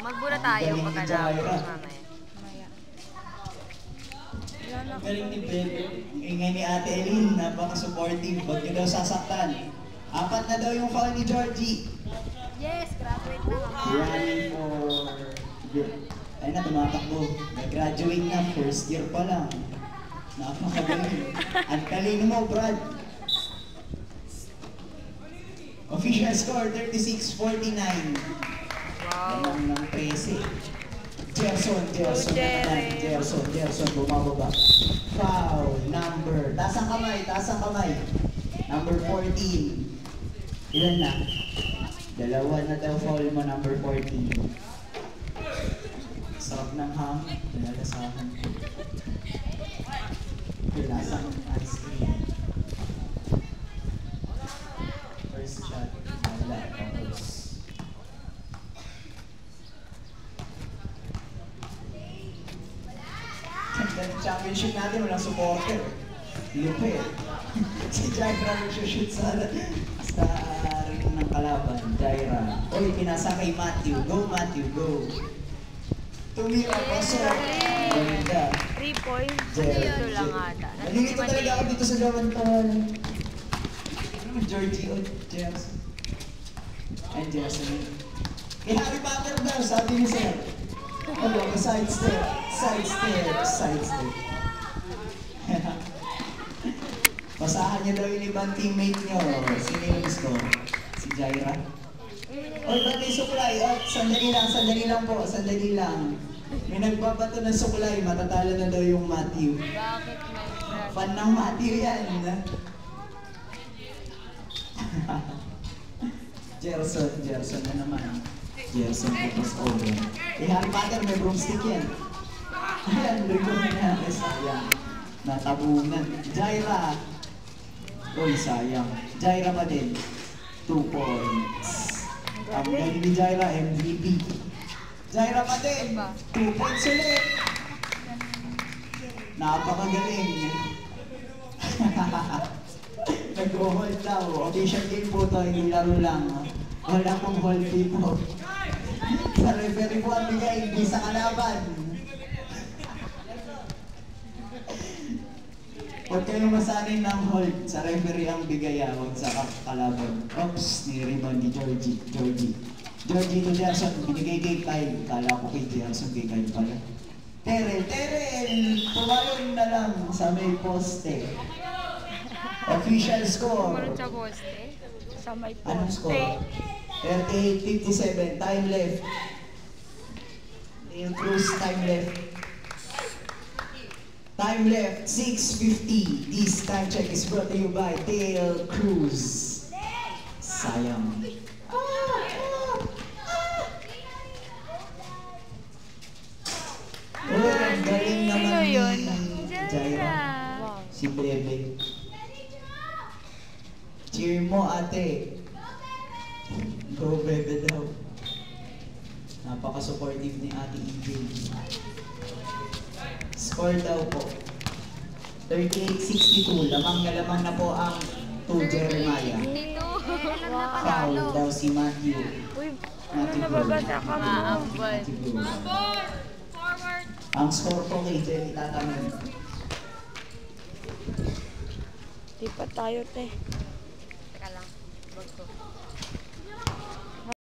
Magbura tayo pagkatapos mamaya. Ang galing ni Bebe. Ingay ni Ate Eileen, napaka-supportive. Huwag niyo daw sasaktan. 4 na daw yung foul ni Georgie. Yes, graduate na kami. Running for... Ay na, tumatakbo. Nag-graduate na, first year pa lang. Napakagaling. Ang talino mo, Brad. Official score, 36-49. Wow. Ng 13. Jerem, bumababa. Foul, number. Taas ang kamay. Number 14. Ilan na? Dalawa na daw foul mo, number 14. Sarap ng ham. Nalalasahan ko. Lasang ice cream. First shot. Wala. Tapos. Championship natin, walang supporter. Lupit. Si Jaira shoot sa ring ng kalaban. Jaira. Oy, pinasa kay Matthew. Go, Matthew, go. Tumira pa siya. Ganda. 3 points. Jerem. Ito lang ata. Nalilito talaga ako dito sa gawan ko. Georgie o Jerem. Ay, Jerem. Kay Harry Potter daw, sabi ni Sir. Ano, side step. Pasahan niyo daw yung ibang teammate niyo. Sino yung gusto? Si Jaira? Oy, ba't may suklay? Oh, sandali lang po. May nagbabato ng suklay. Matatalo na daw yung Matthew. Bakit may Fan ng Matthew yan. Jerson na naman. Jerson tapos over. Eh, Harry Potter, may broomstick yan. Ayan, lugo na. Sayang. Natabunan. Jaira. Uy, sayang. Jaira pa din. 2 points. Ang galing ni Jaira, MVP. Jaira pa din. 2 points ulit. Napakagaling. Nag-hold daw. Official game po to, hindi laro lang. Wala pong hold dito. Sa referee po ang bigay, hindi sa kalaban. Huwag kayong masanay ng hold. Sa referee ang bigay, huwag sa kalaban. Oops, ni-rebound ni Georgie to Jackson, binigay kay Kyle. Kala ko kay Jackson, kay Kyle pala. Terrell! Tumalon na lang sa may poste. Official score. Tumalon sa poste? Sa may poste. Anong score? 38-57. Time left. Yung cruise time left. Time left, 6:50. This time check is brought to you by Tail Cruise. Sayang. Oh, ang galing naman ni Jaira. Si Bebe. Cheer mo, ate. Go, Bebe daw. Napaka-supportive ni Ate EJ. Score daw po. 38-62. Lamang na po ang 2 Jeremiah. Foul daw si Matthew. Uy, ano nababasa ka mo? Ang score po kay Jerry tatanong. Di pa tayo, te.